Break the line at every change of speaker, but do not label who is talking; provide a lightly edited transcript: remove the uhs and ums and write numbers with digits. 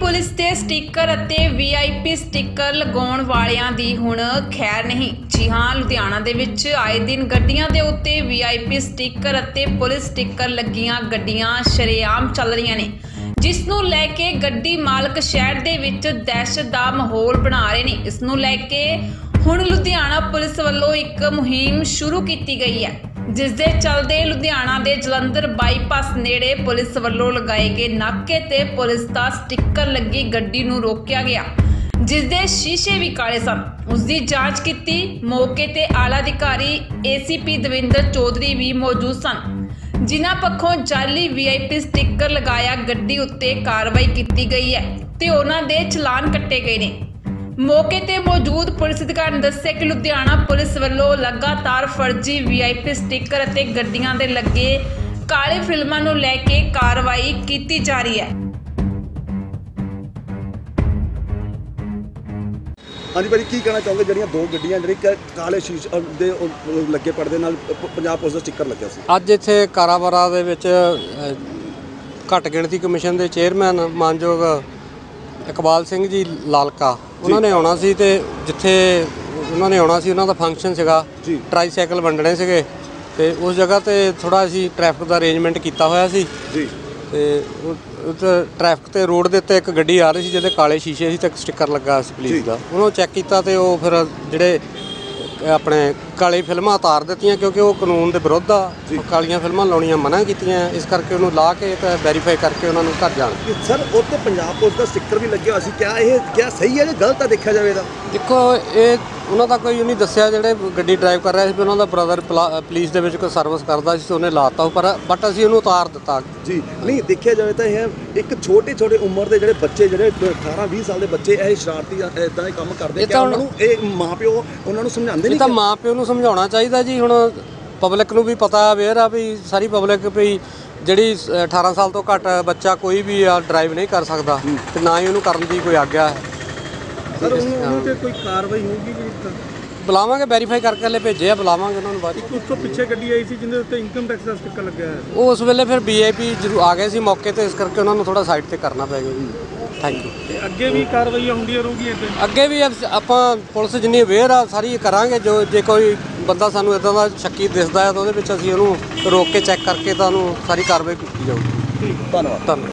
Police ते sticker अते VIP sticker लगाउण वालियां दी हुण खैर नहीं। जी हाँ, लुधियाना दे विच आए दिन गड्डियां दे उत्ते VIP स्टिकर अते पुलिस स्टिकर लगियां गड्डियां शरेआम चल रहीआं ने, जिस नूं लैके गड्डी मालक शहर दे विच दहशत दा माहौल बना रहे ने। इस नूं लैके हुण लुधियाना पुलिस वल्लों एक मुहिम शुरू की गई है, जिस दे चलदे लुधियाना दे जलंधर बाईपास नेड़े पुलिस वल्लों लगाए गए नाके ते पुलिस दा स्टिकर लगी गड्डी नूं रोकिया गया, जिस दे शीशे भी काले सन। उसकी जांच की मौके ते आला अधिकारी ACP दविंदर चौधरी भी मौजूद सन, जिन्हां पक्षों जाली VIP स्टिकर लगाया गड्डी उत्ते कार्रवाई की गई है ते उन्हां दे चलान कट्टे गए ने। मौके ते मौजूद पुलिस अधिकारी ने दस्सिया कि लुधियाना पुलिस वल्लों लगातार फर्जी VIP स्टिकर अते गड्डियां दे लगे काले फिल्मां नूं लैके कार्रवाई की जा रही है।
हाँ जी भाई, की कहना चाहोगे ਜਿਹੜੀਆਂ ਦੋ ਗੱਡੀਆਂ ਜਿਹੜੀ ਕਾਲੇ ਸ਼ੀਸ਼ੇ ਦੇ ਲੱਗੇ ਪਰਦੇ ਨਾਲ ਪੰਜਾਬ ਪੁਲਿਸ ਦਾ ਸਟicker ਲੱਗਿਆ ਸੀ?
ਅੱਜ ਇੱਥੇ ਕਾਰਾਬਾਰਾ ਦੇ ਵਿੱਚ ਘੱਟ ਗਿਣਤੀ ਕਮਿਸ਼ਨ ਦੇ ਚੇਅਰਮੈਨ ਮਾਨਯੋਗ ਇਕਬਾਲ ਸਿੰਘ ਜੀ ਲਾਲਕਾ ਉਹਨਾਂ ਨੇ ਆਉਣਾ ਸੀ, ਤੇ ਜਿੱਥੇ ਉਹਨਾਂ ਨੇ ਆਉਣਾ ਸੀ ਉਹਨਾਂ ਦਾ ਫੰਕਸ਼ਨ ਸੀਗਾ, ਟਰਾਈਸਾਈਕਲ ਵੰਡਣੇ ਸੀਗੇ, ਤੇ ਉਸ ਜਗ੍ਹਾ ਤੇ ਥੋੜਾ ਅਸੀਂ ਟ੍ਰੈਫਿਕ ਦਾ ਅਰੇਂਜਮੈਂਟ ਕੀਤਾ ਹੋਇਆ ਸੀ ਜੀ। ਤੇ ਉੱਥੇ ਟ੍ਰੈਫਿਕ ਤੇ ਰੋਡ ਦੇ ਉੱਤੇ ਇੱਕ ਗੱਡੀ ਆ ਰਹੀ ਸੀ ਜਿਹਦੇ ਕਾਲੇ ਸ਼ੀਸ਼ੇ ਸੀ ਤੇ ਇੱਕ ਸਟicker ਲੱਗਾ ਸੀ ਪੁਲਿਸ ਦਾ। ਉਹਨੂੰ ਚੈੱਕ ਕੀਤਾ ਤੇ ਉਹ ਫਿਰ ਜਿਹੜੇ ਆਪਣੇ ਕਾਲੀ ਫਿਲਮਾਂ ਉਤਾਰ ਦਿੱਤੀਆਂ, ਕਿਉਂਕਿ ਉਹ ਕਾਨੂੰਨ ਦੇ ਵਿਰੁੱਧ ਆ। ਕਾਲੀਆਂ ਫਿਲਮਾਂ ਲਾਉਣੀਆਂ ਮਨਾ ਕੀਤੀਆਂ, ਇਸ ਕਰਕੇ ਉਹਨੂੰ ਲਾ ਕੇ ਤੇ ਵੈਰੀਫਾਈ ਕਰਕੇ ਉਹਨਾਂ ਨੂੰ ਘਰ ਜਾਣ।
ਸਰ ਉੱਤੇ ਪੰਜਾਬ ਪੁਲਿਸ ਦਾ ਸਟicker ਵੀ ਲੱਗਿਆ ਹੋਇਆ ਸੀ, ਕਿਆ ਸਹੀ ਹੈ ਜਾਂ ਗਲਤ ਆ ਦੇਖਿਆ ਜਾਵੇ ਤਾਂ?
ਦੇਖੋ, ਇਹ ਉਹਨਾਂ ਦਾ ਕੋਈ ਨਹੀਂ ਦੱਸਿਆ, ਜਿਹੜੇ ਗੱਡੀ ਡਰਾਈਵ ਕਰ ਰਿਹਾ ਸੀ ਉਹਨਾਂ ਦਾ ਬ੍ਰਦਰ ਪੁਲਿਸ ਦੇ ਵਿੱਚ ਕੋਈ ਸਰਵਿਸ ਕਰਦਾ ਸੀ, ਉਹਨੇ ਲਾਤਾ ਬਟ ਅਸੀਂ ਉਹਨੂੰ ਉਤਾਰ ਦਿੱਤਾ
ਜੀ। ਨਹੀਂ, ਦੇਖਿਆ ਜਾਵੇ ਤਾਂ ਇਹ ਇੱਕ ਛੋਟੇ ਉਮਰ ਦੇ ਜਿਹੜੇ ਬੱਚੇ, ਜਿਹੜੇ 18-20 ਸਾਲ ਦੇ ਬੱਚੇ ਇਹ ਸ਼ਰਾਰਤੀ ਇੱਦਾਂ ਦੇ ਕੰਮ ਕਰਦੇ, ਕਿ ਉਹਨਾਂ ਨੂੰ ਇਹ ਮਾਂ ਪਿਓ ਉਹਨਾਂ ਨੂੰ ਸਮਝਾਉਂਦੇ ਨਹੀਂ?
ਤਾਂ ਮਾਂ ਪਿਓ ਨੂੰ ਸਮਝਾਉਣਾ ਚਾਹੀਦਾ ਜੀ। ਹੁਣ ਪਬਲਿਕ ਨੂੰ ਵੀ ਪਤਾ ਅਵੇਅਰ ਆ ਵੀ ਸਾਰੀ ਪਬਲਿਕ ਵੀ ਜਿਹੜੀ 18 ਸਾਲ ਤੋਂ ਘੱਟ ਬੱਚਾ ਕੋਈ ਵੀ ਆ ਡਰਾਈਵ ਨਹੀਂ ਕਰ ਸਕਦਾ, ਤੇ ਨਾ ਹੀ ਉਹਨੂੰ ਕਰਨ ਦੀ ਕੋਈ ਆਗਿਆ ਹੈ।
ਸਰ ਉਹਨਾਂ ਤੇ ਕੋਈ ਕਾਰਵਾਈ ਹੋਊਗੀ?
ਬੁਲਾਵਾਂਗੇ, ਵੈਰੀਫਾਈ ਕਰਕੇ ਹਲੇ ਭੇਜੇ ਆ, ਬੁਲਾਵਾਂਗੇ ਉਹਨਾਂ ਨੂੰ ਬਾਅਦ।
ਉਸ ਤੋਂ ਪਿੱਛੇ ਗੱਡੀ ਆਈ ਸੀ ਜਿਹਦੇ ਉੱਤੇ ਇਨਕਮ ਟੈਕਸ ਦਾ ਸਟicker ਲੱਗਿਆ ਹੈ,
ਉਹ ਉਸ ਵੇਲੇ ਫਿਰ VIP ਜ਼ਰੂਰ ਆ ਗਏ ਸੀ ਮੌਕੇ ਤੇ, ਇਸ ਕਰਕੇ ਉਹਨਾਂ ਨੂੰ ਥੋੜਾ ਸਾਈਡ ਤੇ ਕਰਨਾ ਪੈ ਗਿਆ ਜੀ। Thank you.
ਤੇ ਅੱਗੇ ਵੀ ਕਾਰਵਾਈਆਂ ਹੁੰਦੀਆਂ ਰਹੂਗੀਆਂ ਇੱਦਾਂ?
ਅੱਗੇ ਵੀ ਆਪਾਂ ਪੁਲਿਸ ਜਿੰਨੀ ਅਵੇਅਰ ਆ ਸਾਰੀ ਕਰਾਂਗੇ। ਜੇ ਕੋਈ ਬੰਦਾ ਸਾਨੂੰ ਇੱਦਾਂ ਦਾ ਸ਼ੱਕੀ ਦਿਸਦਾ ਹੈ ਤਾਂ ਉਹਦੇ ਵਿੱਚ ਅਸੀਂ ਉਹਨੂੰ ਰੋਕ ਕੇ ਚੈੱਕ ਕਰਕੇ ਤਾਂ ਉਹਨੂੰ ਸਾਰੀ ਕਾਰਵਾਈ ਕੀਤੀ ਜਾਊਗੀ।
ਧੰਨਵਾਦ।